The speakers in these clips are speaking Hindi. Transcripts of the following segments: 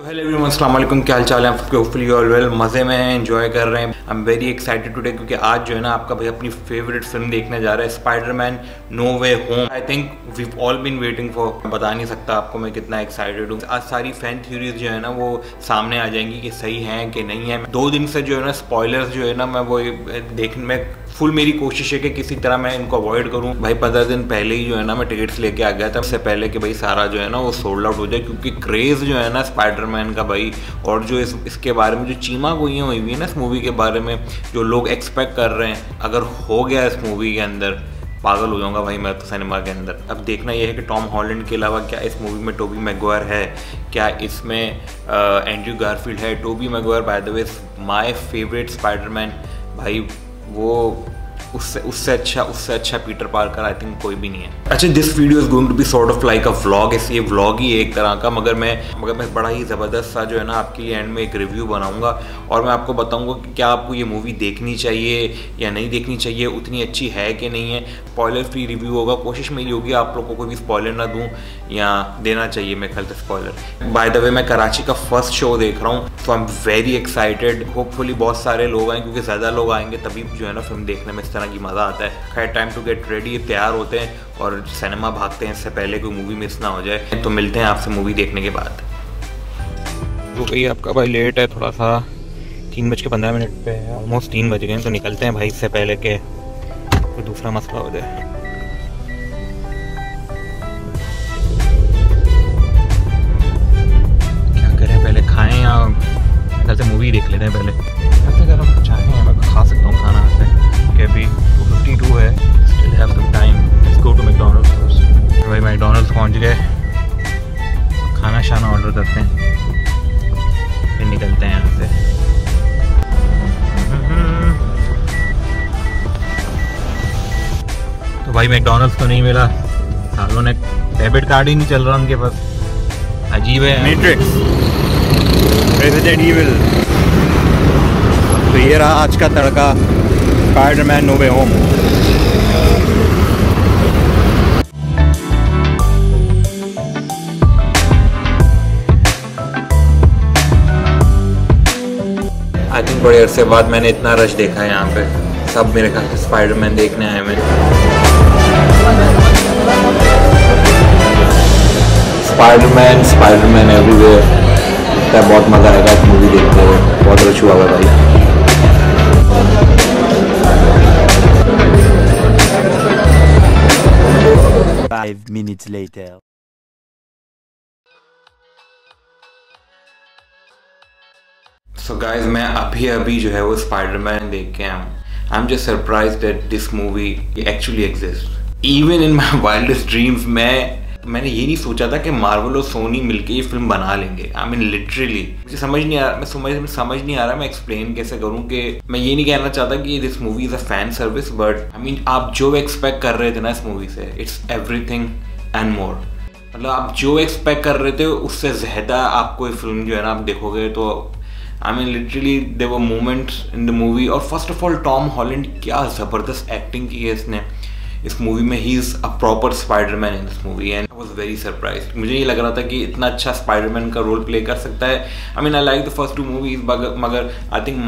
तो हेलो एवरीवन, अस्सलाम वालेकुम। क्या हाल चाल है? होपफुली यू आर वेल, मज़े में हैं, एंजॉय कर रहे हैं। I am very excited today क्योंकि आज जो है ना आपका भाई अपनी फेवरेट फिल्म देखने जा रहा है, Spiderman no way home. I think we all been waiting for. बता नहीं सकता आपको मैं कितना एक्साइटेड हूँ। आज सारी फैन थ्योरीज जो है ना वो सामने आ जाएंगी कि सही हैं कि नहीं है। 2 दिन से जो है ना स्पॉयलर्स जो है ना मैं वो देखने में फुल मेरी कोशिश है कि किसी तरह मैं इनको अवॉइड करूं। भाई 15 दिन पहले ही जो है ना मैं टिकट्स लेके आ गया था, इससे पहले कि भाई सारा जो है ना वो सोल्ड आउट हो जाए, क्योंकि क्रेज़ जो है ना स्पाइडरमैन का भाई, और जो इसके बारे में जो चीमा गोइयाँ हुई है ना इस मूवी के बारे में, जो लोग एक्सपेक्ट कर रहे हैं, अगर हो गया इस मूवी के अंदर पागल हो जाऊंगा भाई मैं तो सिनेमा के अंदर। अब देखना यह है कि टॉम हॉलैंड के अलावा क्या इस मूवी में टोबी मैगवायर है, क्या इसमें एंड्रयू गारफील्ड है। Tobey Maguire by the way my favourite Spiderman भाई, वो उससे अच्छा पीटर पार्कर आई थिंक कोई भी नहीं है। अच्छा, this video is going to be sort of like a vlog. ये व्लॉग ही एक तरह का, मगर मैं बड़ा ही ज़बरदस्त सा जो है ना आपके लिए एंड में एक रिव्यू बनाऊंगा और मैं आपको बताऊंगा कि क्या आपको ये मूवी देखनी चाहिए या नहीं देखनी चाहिए, उतनी अच्छी है कि नहीं है। स्पॉइलर फ्री रिव्यू होगा, कोशिश मेरी होगी आप लोगों को कोई भी स्पॉइलर ना दूँ, या देना चाहिए मेरे ख्याल से स्पॉइलर। बाय द वे मैं कराची का फर्स्ट शो देख रहा हूँ, so I am very excited. Hopefully बहुत सारे लोग आएँ, क्योंकि ज़्यादा लोग आएंगे तभी जो है ना फिल्म देखने में इस तरह की मज़ा आता है। खैर, टाइम टू गेट रेडी, तैयार होते हैं और सिनेमा भागते हैं इससे पहले कोई मूवी मिस ना हो जाए। तो मिलते हैं आपसे मूवी देखने के बाद। तो भाई आपका भाई लेट है थोड़ा सा, 3:15 पे है, ऑलमोस्ट 3 बज गए, तो निकलते हैं भाई इससे पहले कि कोई दूसरा मसला हो जाए। क्या करें, पहले खाएं या घर से मूवी देख लेते हैं? पहले ऐसे अगर हम चाहें मैं खा सकता हूँ खाना से, कि अभी 2:52 है, still have some time. Let's go to McDonald's first. भाई मैकडॉनल्ड्स पहुँच गए, खाना शाना ऑर्डर करते हैं, फिर निकलते हैं यहाँ से। तो भाई मैकडॉनल्ड्स तो नहीं मिला, सालों ने डेबिट कार्ड ही नहीं चल रहा उनके पास, अजीब है। Matrix, Resident Evil. तो ये रहा आज का तड़का, Spiderman no way home. I think बड़े अरसे बाद मैंने इतना रश देखा है यहाँ पे, सब मेरे ख्याल से स्पाइडरमैन देखने आए हैं। Spiderman everywhere. बहुत मज़ा आएगा इस मूवी देखते हुए, बहुत रश हुआ भाई। Five minutes later. So guys, मैं अभी जो है वो स्पाइडरमैन देख के आया हूँ। I am just surprised that this movie actually exist. Even in my wildest dreams मैंने ये नहीं सोचा था कि मार्वल और सोनी मिलके ये फिल्म बना लेंगे। आई मीन लिटरली मुझे समझ नहीं आ रहा मैं एक्सप्लेन कैसे करूँ। कि मैं ये नहीं कहना चाहता कि this movie is a fan service, but I mean आप जो एक्सपेक्ट कर रहे थे ना इस मूवी से, इट्स एवरीथिंग एंड मोर। मतलब आप जो एक्सपेक्ट कर रहे थे उससे ज़्यादा आपको ये फिल्म जो है ना आप देखोगे तो I mean literally there were moments in the movie. और first of all Tom Holland, क्या ज़बरदस्त एक्टिंग की है इसने इस मूवी में। He is a proper Spiderman in this movie and I was very surprised. मुझे ये लग रहा था कि इतना अच्छा स्पाइडरमैन का रोल प्ले कर सकता है। I mean I like the first 2 movies, मगर I think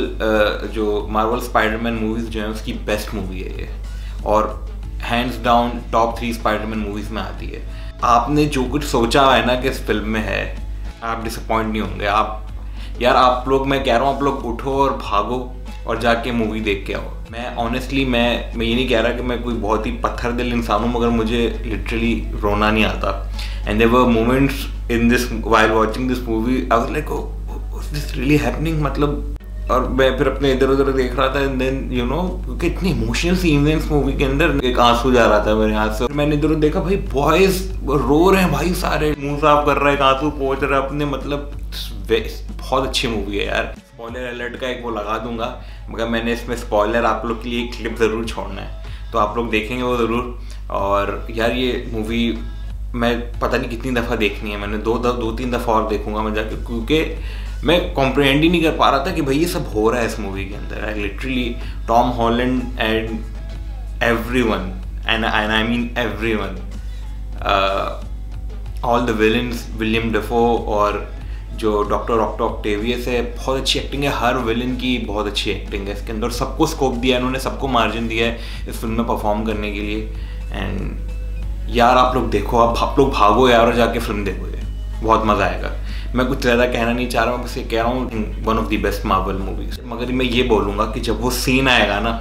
Marvel Spiderman movies जो है उसकी बेस्ट मूवी है ये, और hands down top 3 Spiderman movies में आती है। आपने जो कुछ सोचा है ना कि इस फिल्म में है, आप डिसअपॉइंट नहीं होंगे। आप लोग, मैं कह रहा हूँ आप लोग उठो और भागो और जाके मूवी देख के आओ। मैं ऑनेस्टली मैं ये नहीं कह रहा कि मैं कोई बहुत ही पत्थर दिल इंसान हूँ, मगर मुझे लिटरली रोना नहीं आता। And there were moments in this while watching this movie, I was like is this really happening, मतलब। और मैं फिर अपने इधर उधर देख रहा था, एंड देन यू नो क्योंकि इतनी इमोशनल सीन है इस मूवी के अंदर, एक आंसू जा रहा था मेरे हाथ से। मैंने इधर उधर देखा, भाई बॉयज रो रहे हैं भाई, सारे मुंह साफ कर रहे हैं, आंसू पोंछ रहे हैं अपने। मतलब बहुत अच्छी मूवी है यार। स्पॉइलर अलर्ट का एक वो लगा दूंगा, मगर मैंने इसमें स्पॉइलर आप लोग के लिए एक क्लिप ज़रूर छोड़ना है, तो आप लोग देखेंगे वो ज़रूर। और यार ये मूवी मैं पता नहीं कितनी दफ़ा देखनी है, मैंने 2-3 दफ़ा और देखूंगा मैं जाके, क्योंकि मैं कॉम्प्रिहेंड ही नहीं कर पा रहा था कि भाई ये सब हो रहा है इस मूवी के अंदर। Literally Tom Holland and everyone, and I mean everyone, all the villains, William Dafoe और जो डॉक्टर ऑक्टेवियस है, बहुत अच्छी एक्टिंग है, हर विलन की बहुत अच्छी एक्टिंग है इसके अंदर, सबको स्कोप दिया है इन्होंने, सबको मार्जिन दिया है इस फिल्म में परफॉर्म करने के लिए। एंड यार आप लोग देखो, आप लोग भागो यार और जाके फिल्म देखो, ये बहुत मज़ा आएगा। मैं कुछ ज़्यादा कहना नहीं चाह रहा हूँ, बस ये कह रहा हूँ one of the best Marvel movies. मगर मैं ये बोलूँगा कि जब वो सीन आएगा ना,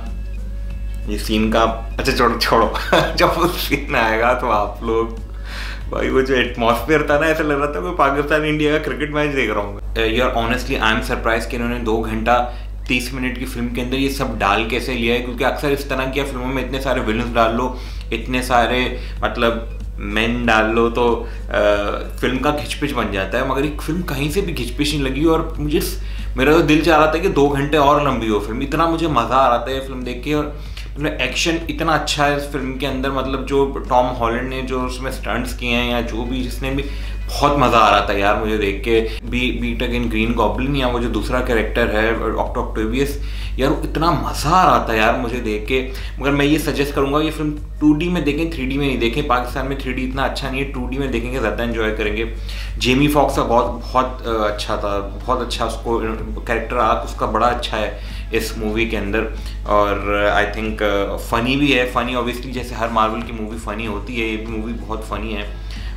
ये सीन का अच्छा छोड़ो जब वो सीन आएगा तो आप लोग भाई, वो जो एटमॉस्फेयर था ना, ऐसा लग रहा था मैं पाकिस्तान इंडिया का क्रिकेट मैच देख रहा हूँ। यार ऑनेस्टली आई एम सरप्राइज कि इन्होंने 2 घंटा 30 मिनट की फिल्म के अंदर ये सब डाल कैसे लिया है, क्योंकि अक्सर इस तरह की फिल्मों में इतने सारे विलन्स डाल लो, इतने सारे मतलब मैन डाल लो तो फिल्म का खिचपिच बन जाता है। मगर एक फिल्म कहीं से भी खिचपिच नहीं लगी और मेरा तो दिल चाह रहा था कि 2 घंटे और लंबी हो फिल्म, इतना मुझे मज़ा आ रहा था ये फिल्म देख के। और मतलब एक्शन इतना अच्छा है इस फिल्म के अंदर, मतलब जो टॉम हॉलैंड ने जो उसमें स्टंट्स किए हैं या जो भी जिसने भी, बहुत मज़ा आ रहा था यार मुझे देख के। बीट अगेन ग्रीन गॉब्लिन या वो जो दूसरा कैरेक्टर है ऑक्टेवियस, यार इतना मज़ा आ रहा था यार मुझे देख के। मगर मैं ये सजेस्ट करूँगा ये फिल्म 2D में देखें, 3D में नहीं देखें। पाकिस्तान में 3D इतना अच्छा नहीं है, 2D में देखेंगे ज़्यादा एंजॉय करेंगे। जेमी फॉक्स का बहुत अच्छा था, बहुत अच्छा उसको कैरेक्टर आर्क उसका बड़ा अच्छा है इस मूवी के अंदर। और आई थिंक फ़नी भी है, फ़नी ऑब्वियसली जैसे हर मार्वल की मूवी फ़नी होती है, ये भी मूवी बहुत फ़नी है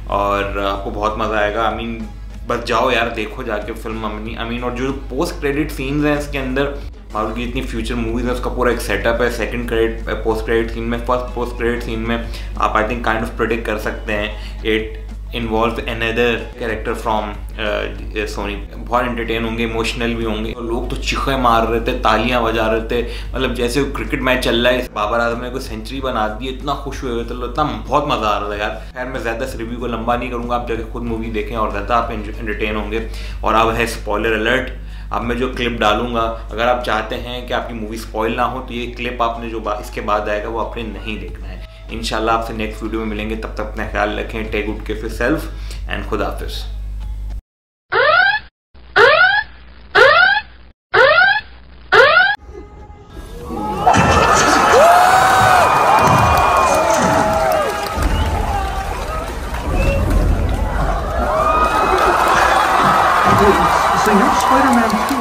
और आपको बहुत मज़ा आएगा। आई मीन बस जाओ यार देखो जाके फिल्म। आई मीन और जो पोस्ट क्रेडिट सीन्स हैं इसके अंदर, मार्वल की इतनी फ्यूचर मूवीज है उसका पूरा एक सेटअप है। Second credit post credit scene में, फर्स्ट पोस्ट क्रेडिट सीन में आप I think kind of predict कर सकते हैं it involve another character from Sony. बहुत एंटरटेन होंगे, इमोशनल भी होंगे। लोग तो चीखे मार रहे थे, तालियां बजा रहे थे, मतलब जैसे क्रिकेट मैच चल रहा है, बाबर आजम ने कोई सेंचुरी बना दी, इतना खुश हुए थे, इतना बहुत मज़ा आ रहा था यार। खैर मैं ज़्यादा इस रिव्यू को लंबा नहीं करूँगा, आप जाके खुद मूवी देखें और ज़्यादा आप एंटरटेन होंगे। और अब है स्पॉइलर अलर्ट, अब मैं जो क्लिप डालूंगा, अगर आप चाहते हैं कि आपकी मूवी स्पॉइल ना हो तो ये क्लिप आपने जो इसके बाद आएगा वो आपने नहीं देखना है। इंशाल्लाह आपसे नेक्स्ट वीडियो में मिलेंगे, तब तक अपना ख्याल रखें। Take good care of yourself and खुदा हाफिज़। So you're Spider-Man 2.